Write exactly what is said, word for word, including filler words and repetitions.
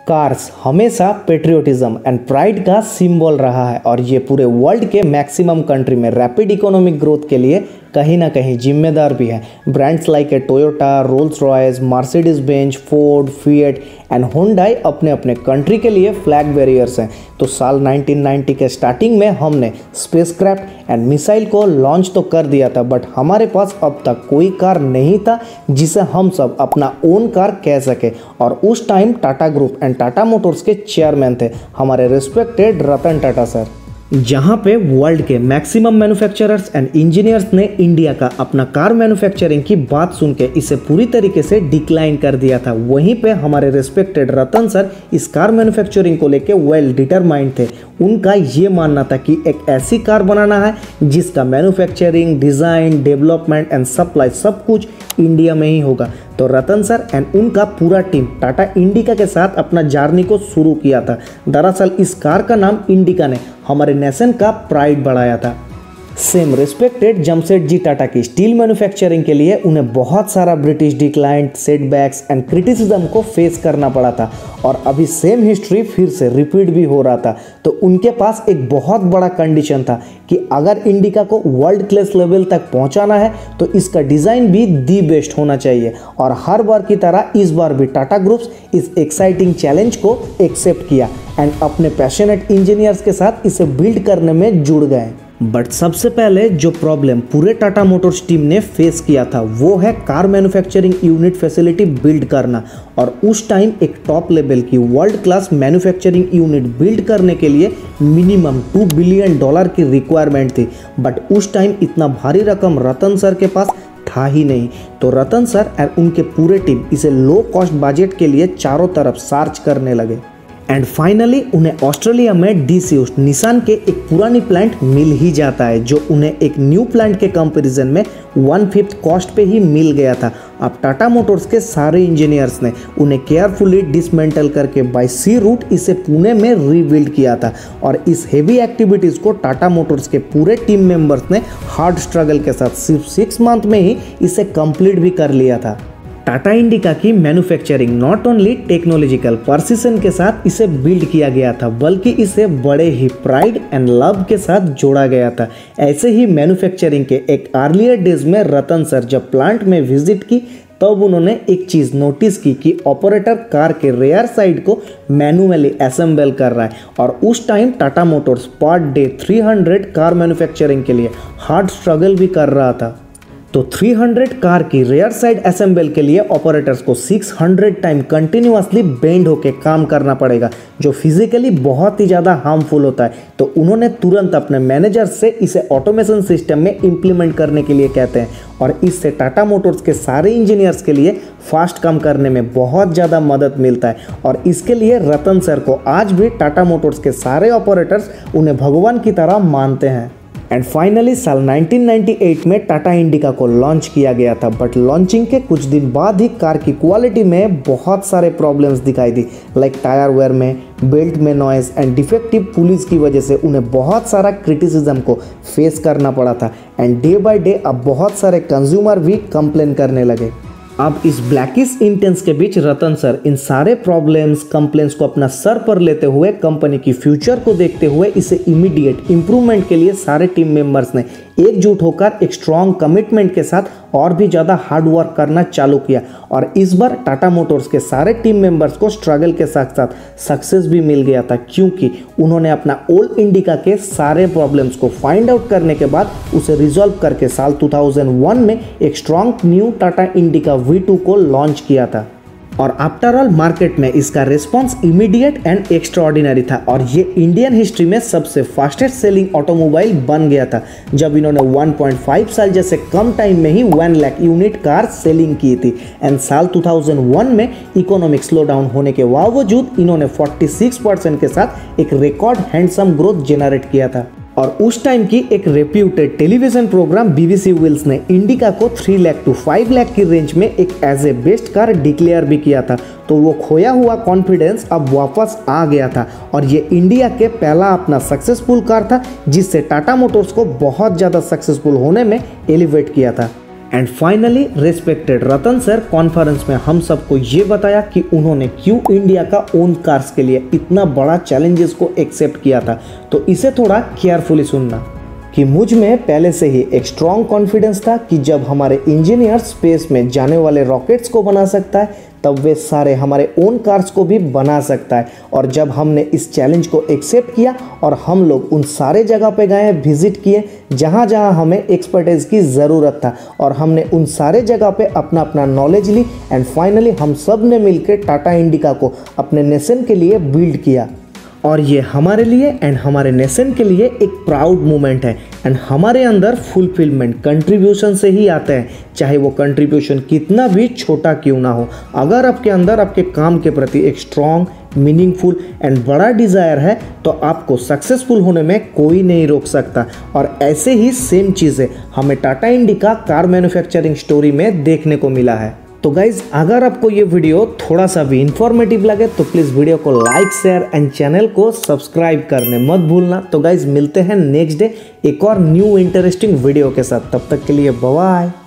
Cars हमेशा patriotism and pride का symbol रहा है और ये पूरे वर्ल्ड के मैक्सिमम कंट्री में रैपिड इकोनॉमिक ग्रोथ के लिए कहीं ना कहीं जिम्मेदार भी है। Brands like a Toyota, Rolls Royce, Mercedes Benz, Ford, Fiat and Hyundai अपने अपने कंट्री के लिए फ्लैग बैरियर्स हैं। तो साल नाइनटीन नाइंटी के स्टार्टिंग में हमने स्पेसक्राफ्ट एंड मिसाइल को लॉन्च तो कर दिया था, बट हमारे पास अब तक कोई कार नहीं था जिसे हम सब अपना ओन कार कह सके। और उस time Tata group and Tata Motors के चेयरमैन थे हमारे रिस्पेक्टेड रतन टाटा सर, जहां पे वर्ल्ड के मैक्सिमम मैन्युफैक्चरर्स एंड इंजीनियर्स ने इंडिया का अपना कार मैन्युफैक्चरिंग की बात सुन के इसे पूरी तरीके से डिक्लाइन कर दिया था। वहीं पे हमारे रिस्पेक्टेड रतन सर इस कार मैन्युफैक्चरिंग को लेके वेल डिटरमाइंड थे। उनका ये मानना था कि एक ऐसी कार बनाना है जिसका manufacturing, design, development and supply सब कुछ इंडिया में ही होगा। तो रतन सर एंड उनका पूरा टीम टाटा इंडिका के साथ अपना जर्नी को शुरू किया था। दरअसल इस कार का नाम इंडिका ने हमारे नेशन का प्राइड बढ़ाया था। सेम रिस्पेक्टेड जमशेदजी टाटा की स्टील मैन्युफैक्चरिंग के लिए उन्हें बहुत सारा British decline, setbacks and criticism को फेस करना पड़ा था और अभी सेम हिस्ट्री फिर से रिपीट भी हो रहा था। तो उनके पास एक बहुत बड़ा कंडीशन था कि अगर इंडिका को वर्ल्ड क्लास लेवल तक पहुंचाना है तो इसका डिज़ाइन भी दी बेस्ट होना चाहिए। और हर बार की तरह इस बार भी टाटा ग्रुप्स इस एक्साइटिंग चैलेंज को एक्सेप्ट किया एंड अपने पैशनेट इंजीनियर्स के साथ इसे बिल्ड करने में जुड़ गए। बट सबसे पहले जो प्रॉब्लम पूरे टाटा मोटर्स टीम ने फेस किया था वो है car manufacturing unit facility build करना। और उस टाइम एक टॉप लेवल की world class manufacturing unit build करने के लिए मिनिमम टू बिलियन डॉलर की रिक्वायरमेंट थी। बट उस टाइम इतना भारी रकम रतन सर के पास था ही नहीं। तो रतन सर और उनके पूरे टीम इसे लो कॉस्ट बजट के लिए चारों तरफ सर्च करने लगे एंड फाइनली उन्हें ऑस्ट्रेलिया में डिसयूज्ड निसान के एक पुरानी प्लांट मिल ही जाता है जो उन्हें एक न्यू प्लांट के कंपैरिजन में वन फिफ्थ कॉस्ट पे ही मिल गया था। अब टाटा मोटर्स के सारे इंजीनियर्स ने उन्हें केयरफुली डिसमेंटल करके बाय सी रूट इसे पुणे में रीबिल्ड किया था। और इस हेवी एक्टिविटीज़ को टाटा मोटर्स के पूरे टीम मेंबर्स ने हार्ड स्ट्रगल के साथ सिर्फ सिक्स मंथ में ही इसे कंप्लीट भी कर लिया था। टाटा इंडिका की manufacturing not only technological precision के साथ इसे बिल्ड किया गया था बल्कि इसे बड़े ही प्राइड एंड लव के साथ जोड़ा गया था। ऐसे ही मैन्युफैक्चरिंग के एक अर्लियर डेज में रतन सर जब प्लांट में विजिट की तब उन्होंने एक चीज़ नोटिस की कि ऑपरेटर कार के रेयर साइड को मैनुअली असेंबल कर रहा है। और उस time Tata motors per day three hundred car manufacturing के लिए हार्ड स्ट्रगल भी कर रहा था। तो थ्री हंड्रेड कार की रेयर साइड असेंबल के लिए ऑपरेटर्स को six hundred time continuously bend होकर काम करना पड़ेगा जो फिजिकली बहुत ही ज़्यादा हार्मफुल होता है। तो उन्होंने तुरंत अपने मैनेजर से इसे ऑटोमेशन सिस्टम में इम्प्लीमेंट करने के लिए कहते हैं और इससे टाटा मोटर्स के सारे इंजीनियर्स के लिए फास्ट काम करने में बहुत ज़्यादा मदद मिलता है। और इसके लिए रतन सर को आज भी टाटा मोटर्स के सारे ऑपरेटर्स उन्हें भगवान की तरह मानते हैं। एंड फाइनली साल नाइनटीन नाइंटी एट में टाटा इंडिका को लॉन्च किया गया था। बट लॉन्चिंग के कुछ दिन बाद ही कार की क्वालिटी में बहुत सारे प्रॉब्लम्स दिखाई दी, लाइक टायर वेयर में, बेल्ट में नॉइज एंड डिफेक्टिव पुलिस की वजह से उन्हें बहुत सारा क्रिटिसिज्म को फेस करना पड़ा था। एंड डे बाय डे अब बहुत सारे कंज्यूमर भी कंप्लेन करने लगे। अब इस ब्लैकिश इंटेंस के बीच रतन सर इन सारे प्रॉब्लम्स, कंप्लेंट्स को अपना सर पर लेते हुए कंपनी की फ्यूचर को देखते हुए इसे इमीडिएट इम्प्रूवमेंट के लिए सारे टीम मेंबर्स ने एकजुट होकर एक स्ट्रॉन्ग कमिटमेंट के साथ और भी ज़्यादा हार्ड वर्क करना चालू किया। और इस बार टाटा मोटर्स के सारे टीम मेंबर्स को स्ट्रगल के साथ साथ सक्सेस भी मिल गया था क्योंकि उन्होंने अपना ओल्ड इंडिका के सारे प्रॉब्लम्स को फाइंड आउट करने के बाद उसे रिजॉल्व करके साल टू थाउजेंड वन में एक strong new Tata Indica V two को लॉन्च किया था। और आफ्टर ऑल मार्केट में इसका रिस्पांस इमीडिएट एंड एक्स्ट्राऑर्डिनरी था और ये इंडियन हिस्ट्री में सबसे फास्टेस्ट सेलिंग ऑटोमोबाइल बन गया था जब इन्होंने वन पॉइंट फाइव साल जैसे कम टाइम में ही one lakh unit car selling की थी। एंड साल टू थाउजेंड वन में इकोनॉमिक स्लो डाउन होने के बावजूद इन्होंने फोर्टी सिक्स परसेंट के साथ एक रिकॉर्ड हैंडसम ग्रोथ जनरेट किया था। और उस टाइम की एक reputed television programme BBC wheels ने इंडिका को three lakh to five lakh की रेंज में एक as a best car declare भी किया था। तो वो खोया हुआ कॉन्फिडेंस अब वापस आ गया था और ये इंडिया के पहला अपना सक्सेसफुल कार था जिससे टाटा मोटर्स को बहुत ज़्यादा सक्सेसफुल होने में एलिवेट किया था। And finally respected Ratan sir conference में हम सबको ये बताया कि उन्होंने क्यों इंडिया का ओन कार्स के लिए इतना बड़ा चैलेंजेस को एक्सेप्ट किया था। तो इसे थोड़ा केयरफुली सुनना कि मुझ में पहले से ही एक स्ट्रॉन्ग कॉन्फिडेंस था कि जब हमारे इंजीनियर स्पेस में जाने वाले रॉकेट्स को बना सकता है तब वे सारे हमारे ओन कार्स को भी बना सकता है। और जब हमने इस चैलेंज को एक्सेप्ट किया और हम लोग उन सारे जगह पे गए, विजिट किए जहाँ जहाँ हमें एक्सपर्टीज की ज़रूरत था, और हमने उन सारे जगह पे अपना अपना नॉलेज ली एंड फाइनली हम सब ने मिलकर टाटा इंडिका को अपने नेशन के लिए बिल्ड किया। और ये हमारे लिए एंड हमारे नेशन के लिए एक प्राउड मोमेंट है एंड हमारे अंदर फुलफिलमेंट कंट्रीब्यूशन से ही आता है, चाहे वो कंट्रीब्यूशन कितना भी छोटा क्यों ना हो। अगर आपके अंदर आपके काम के प्रति एक स्ट्रॉन्ग, मीनिंगफुल एंड बड़ा डिज़ायर है तो आपको सक्सेसफुल होने में कोई नहीं रोक सकता। और ऐसे ही सेम चीज़ें हमें Tata Indica car manufacturing story में देखने को मिला है। तो गाइज अगर आपको ये वीडियो थोड़ा सा भी इंफॉर्मेटिव लगे तो प्लीज़ वीडियो को लाइक, शेयर एंड चैनल को सब्सक्राइब करने मत भूलना। तो गाइज मिलते हैं नेक्स्ट डे एक और न्यू इंटरेस्टिंग वीडियो के साथ, तब तक के लिए बाय।